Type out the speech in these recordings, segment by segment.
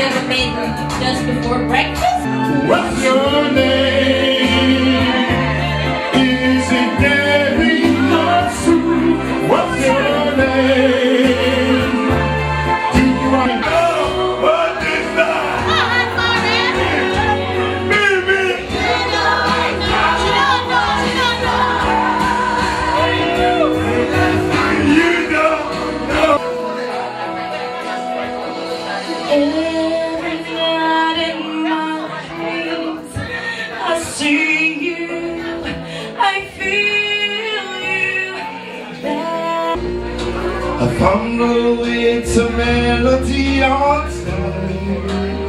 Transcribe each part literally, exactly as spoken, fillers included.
ever made just before breakfast? What's your name? Is it Debbie or Sue? What's your name? Do you want to know what is that? Baby! You don't know. Every night in my dreams, I see you, I feel you. That I found a way to melody on time,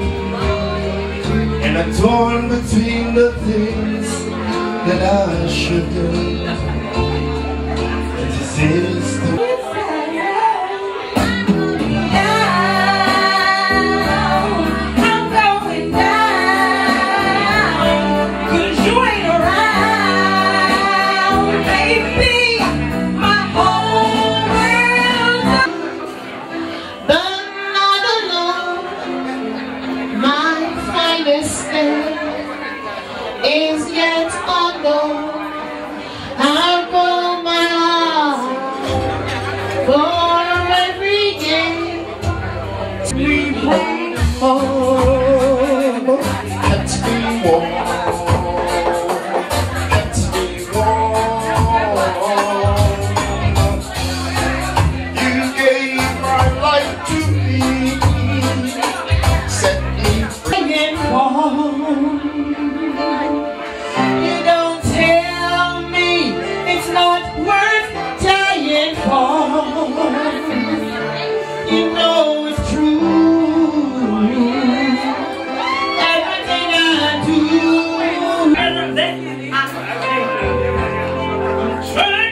and I'm torn between the things that I should do. This is the is yet unknown. I'll go my heart for every day. we wait for let me walk, let me walk. You gave my life to me, set me free. You don't tell me it's not worth dying for. You know it's true. Everything I do, everything I'm trying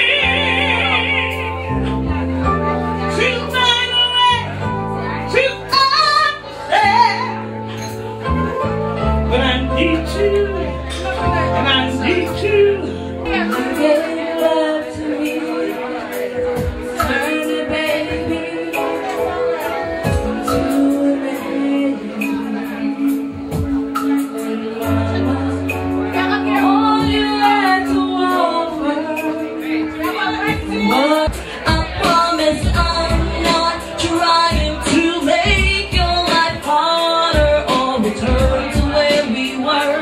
to find a way to understand, but I need you. And I need you. You gave love to me, turn it, baby, to a lady. All you had to offer. I promise I'm not trying to make your life harder or return to where we were.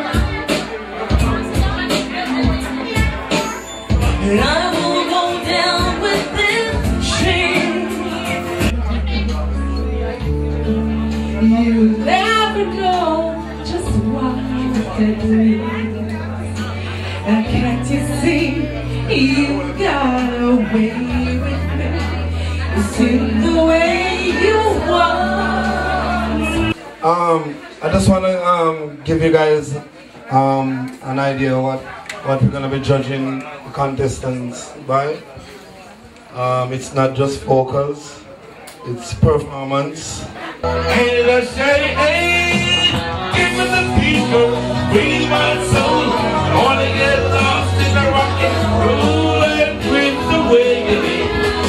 And I will go down with this shame. You never know just what they're doing. And can't you see you got away with me? It's in the way you want. Um, I just want to um, give you guys um, an idea of what, what we're going to be judging the contestants by. Um, it's not just vocals, it's performance. Hey, let's say, hey, give me the people, bring my soul. I want to get lost in the rock and roll and quit the way it is.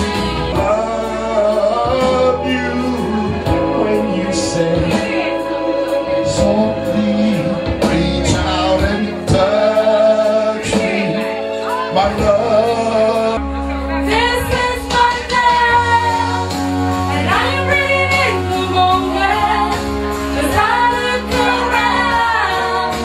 Love you when you say, so please reach out and touch me, my love. This is my love, and I'm reading the moment. As I look around,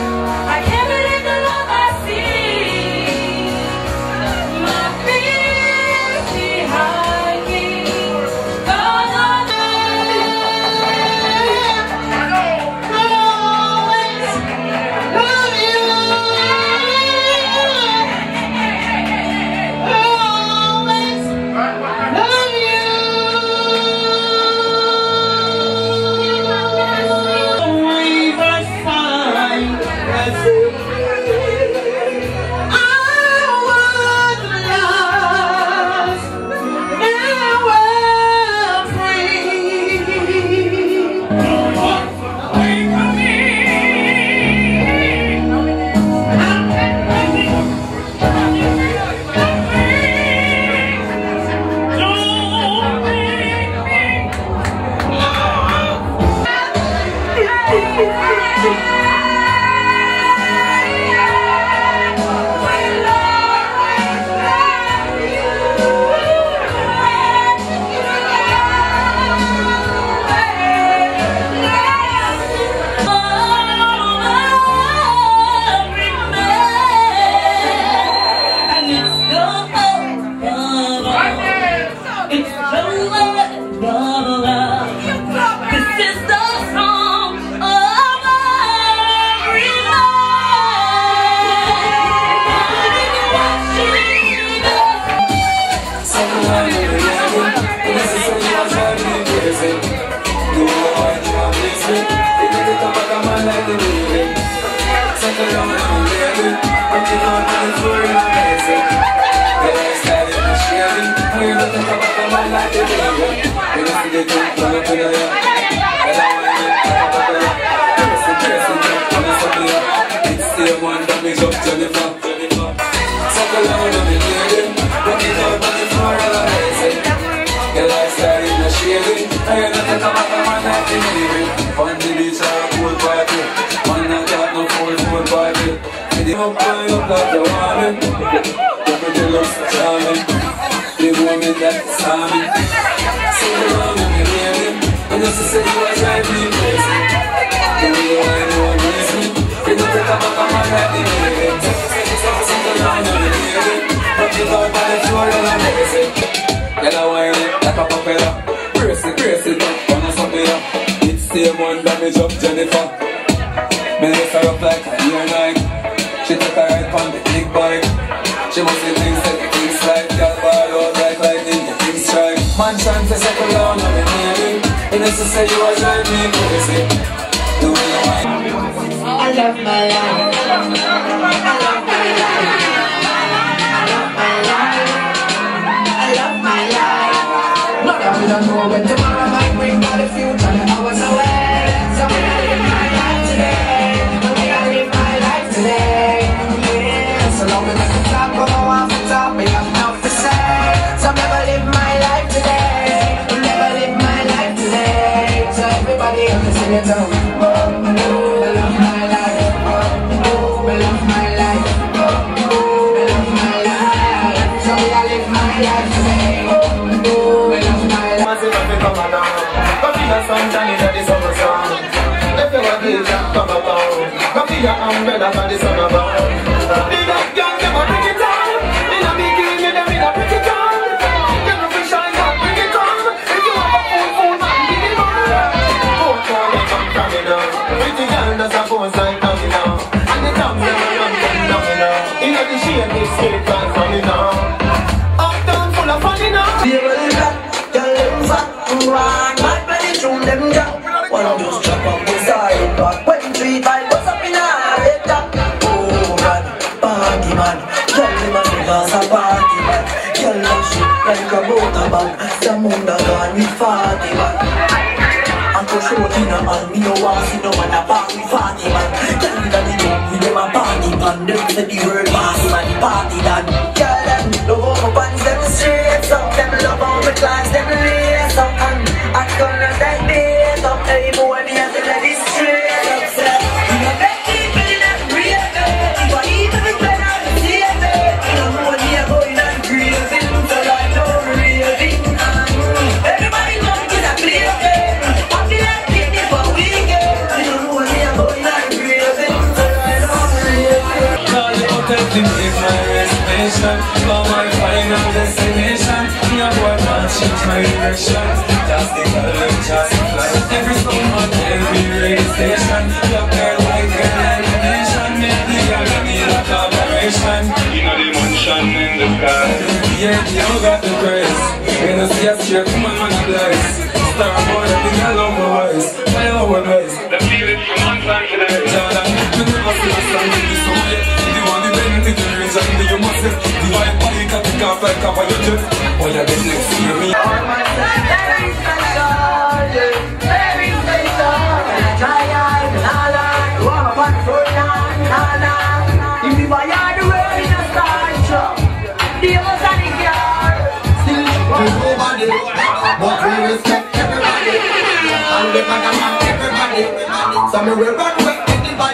So me will run with the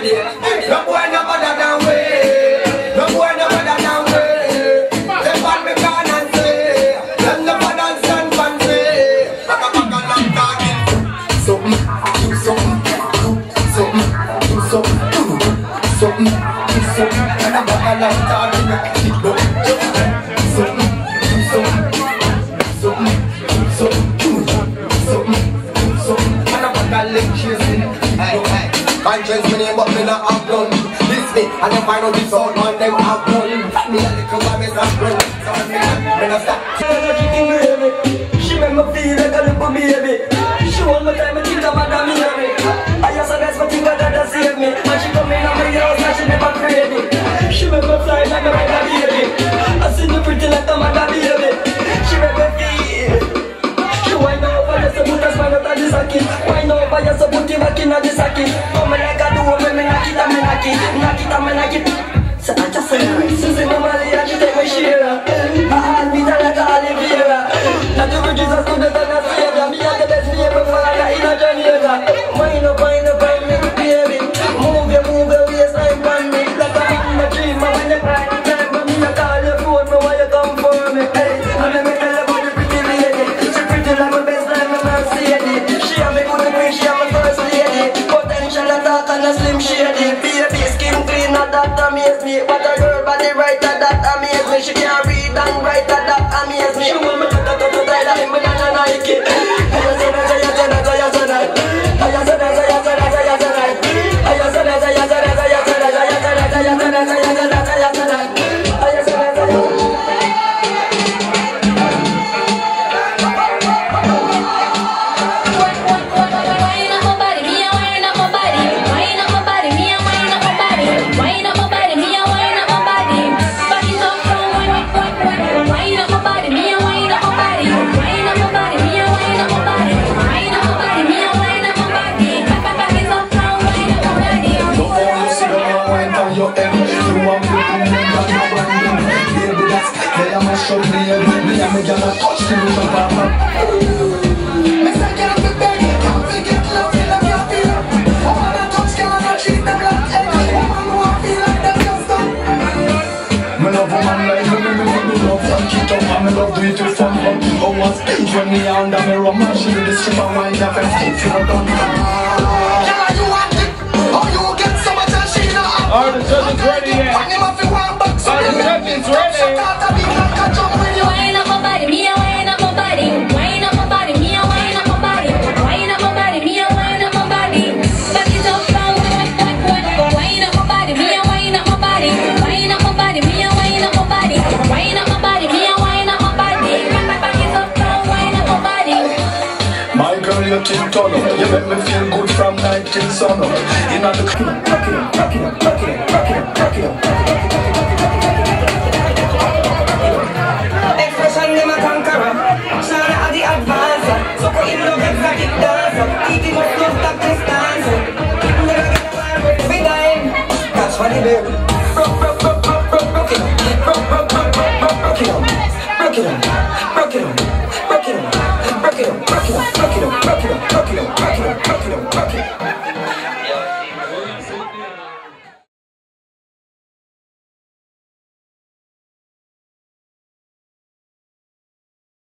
body. No boy no better than we. No boy no better than we. Them on me can and say, them no better than fancy. Baka baka long talking. Something, do something, do something, do something, do something, do something. And I'm baka long talking. Keep up, something, do something, something, do something, do something, do something. And I'm baka long chasing. Hey, hey. Can't change my name but me not have none. This me and then find out this old man them have none. Me a little boy me stop run. So me not, me not stop. She make me feel like a little baby. She want my time and think that madam me hear me. I just a nice but think that that save me. And she come in on my house and she never afraid me. She make me fly like a mother baby. I see me pretty like a mother baby. She make me feel. She wind over just to put a smile out of the socket. Wind over just to put him back in the socket. Come like I do when me knock it and me knock it. Knock it and me knock it. So I just say nice. Susie Mama Lee and she take my share. I heart beat her like a Oliveira. And the bridges are good as a savior. Me and the best people for her in a Jamaica. Wind up, wind up, wind me baby. Move your, move your waistline on me. Like a man my dream. And when you cry, you can't but me I call your phone. Me why you come for me. Hey, and let me tell you about the pretty lady. She pretty like my best friend, my Mercedes. She have me good queen, she have my first lady. Potential attack and a slim shady. Baby skin clean, not that amaze me. What a girl body right, that amaze me. She can't read and write, that amaze me. She want me to to to to die like me and a Nike. I say that, I say that, I say that. I say that, I say that, I say that. I say that, I say that, I say that. I say that, I say that, I say that. I say that, I say that, I say that. I say that, I say that, I say that. Show me a baby, I'm a gonna touch the room of Papa. Miss I can't be begging, can't be get love in the coffee. I wanna touch, can't treat them like egg. I wanna feel like them just done. Me love woman like me, me me me love from kick up and me love do it with fun. Oh, what's things when me under me rum and she the strip and wind up and skip to the gun. Yeah, you want it? Oh, you get so much and she not have. Are the judges ready yet? Are the judges ready? Wind up my body, me a wind up my body. Wind up my body, me a wind up my body. Wind up my body, me a wind up my body. Back it up, down, wind up my body, me a wind up my body. Wind up my body, me a wind up my body. Wind up my body, me a wind up my body. Back it up, down, wind up my body. My girl, you keep turn up. You make me feel good from night till sun up. You know the rock it up, rock it up, rock it up, rock it up, rock it up, rock it up.